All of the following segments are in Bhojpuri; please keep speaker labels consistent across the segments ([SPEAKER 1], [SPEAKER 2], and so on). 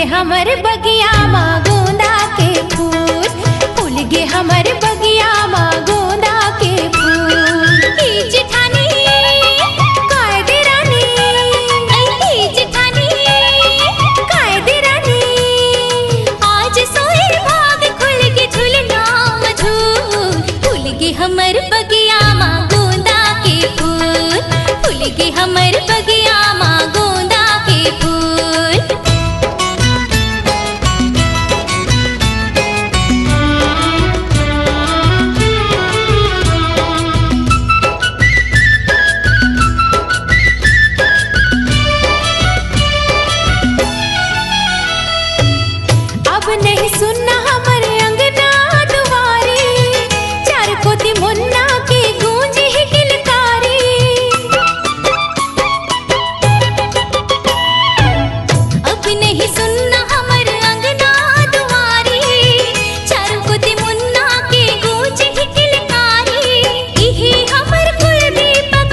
[SPEAKER 1] हमर बगिया माँ गोंदा के फूल, फूल गे हमर बगिया माँ गोंदा के फूल। ई जेठानी कायदे रानी, ई जेठानी कायदे रानी, आज सोए भाग खुल के झुलना मझूल। फूल गे हमर बगिया माँ गोंदा के फूल, फूल गे हमर बगिया माँ गोंदा के फूल। अब नहीं सुनना हमारे अंगना दुआरे, चार कोती मुन्ना के गूंजी है किलकारी। अब नहीं सुनना हमारे अंगना दुआरे, चार कोती मुन्ना के गूंजी है किलकारी। इही हमर कुल दीपक,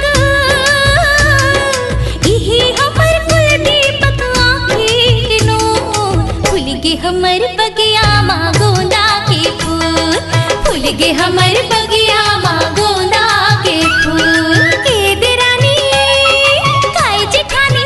[SPEAKER 1] इही हमर कुल दीपक आँखी के नूर। फूल गे हमर बगिया माँ गोंदा के फूल, फूल गे हमर बगिया माँ गोंदा के फूल। के दे रानी काय जेठानी,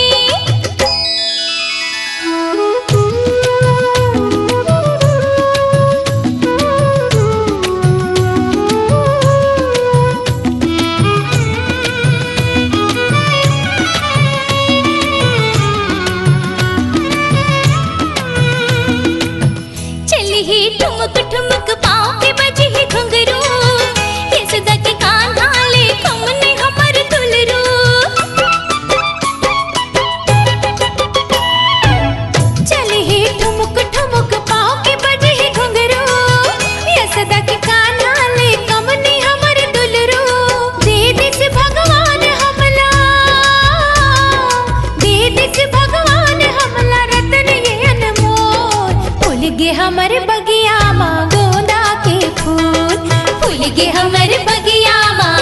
[SPEAKER 1] चली ही ठुमक ठुमक पाँव के बजी ही घुंघरू, ये सदा के कान्हा ले कमने हमर दुलरू। चली ही ठुमक ठुमक पाँव के बजी ही घुंघरू, ये सदा के कान्हा ले कमने हमर दुलरू। दे दिस भगवान हमला, दे दिस भगवान हमला रतन ये अनमोल। फूल गे हमर बगिया माँ गोंदा के फूल, फूल गे हमर बगिया माँ